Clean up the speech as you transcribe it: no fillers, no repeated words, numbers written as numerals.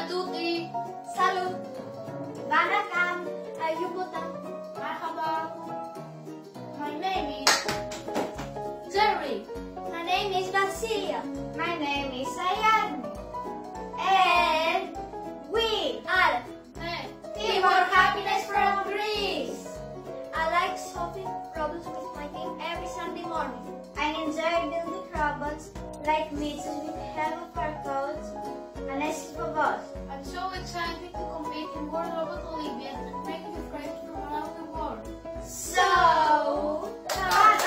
tutti! Salut! Vanakkam! Ayubutan! Marhaba! My name is Jerry. My name is Vasilia. My name is Ayane. And we are Team for Happiness from Greece. I like solving problems with my team every Sunday morning. I enjoy building robots like Mitchell with the help of our coach and Escobos. I'm so excited to compete in World Robot Olympiad and make new friends from around the world. So, come